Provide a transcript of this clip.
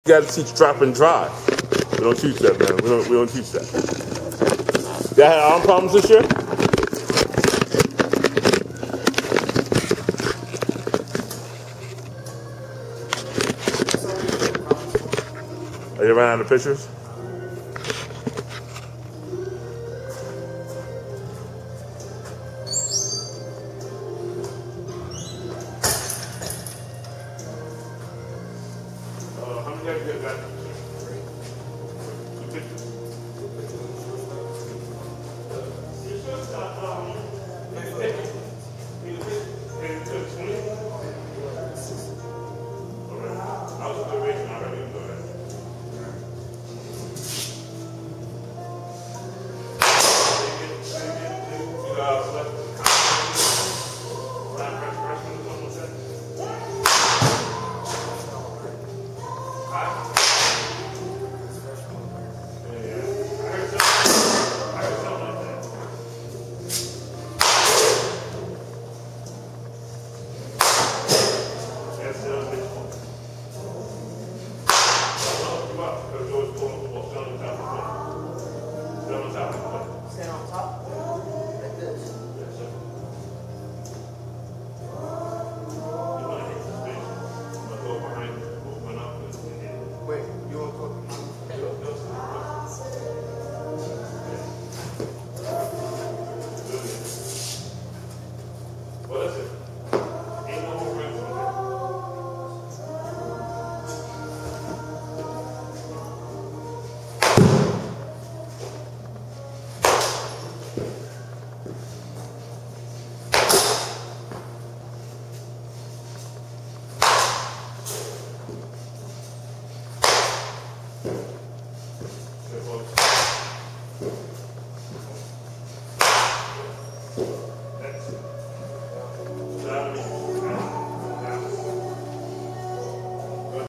got to teach drop and drive. We don't teach that, man. We don't teach that. Y'all had arm problems this year? Are you running out of pictures? How many guys get that? 2 pictures. You should stop. I was good racing already. Stand on top, like this. Yes, sir. You want to hit the space. I'm going to go behind you. Open up and hit it. Wait, you want to go behind? What is it? Ain't no more rings on it.